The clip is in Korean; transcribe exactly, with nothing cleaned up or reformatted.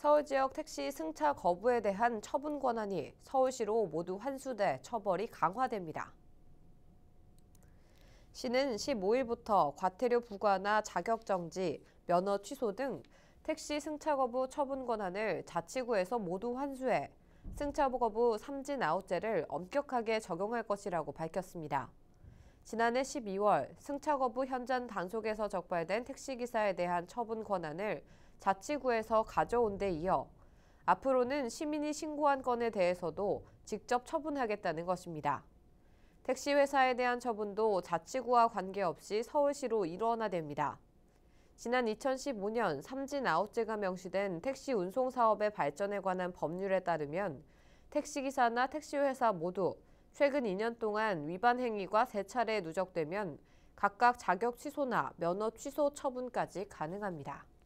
서울 지역 택시 승차 거부에 대한 처분 권한이 서울시로 모두 환수돼 처벌이 강화됩니다. 시는 십오일부터 과태료 부과나 자격정지, 면허 취소 등 택시 승차 거부 처분 권한을 자치구에서 모두 환수해 승차 거부 삼진 아웃제를 엄격하게 적용할 것이라고 밝혔습니다. 지난해 십이월 승차 거부 현장 단속에서 적발된 택시기사에 대한 처분 권한을 자치구에서 가져온 데 이어 앞으로는 시민이 신고한 건에 대해서도 직접 처분하겠다는 것입니다. 택시 회사에 대한 처분도 자치구와 관계없이 서울시로 일원화됩니다. 지난 이천십오년 삼진 아웃제가 명시된 택시 운송 사업의 발전에 관한 법률에 따르면 택시기사나 택시회사 모두 최근 이 년 동안 위반 행위가 세 차례 누적되면 각각 자격 취소나 면허 취소 처분까지 가능합니다.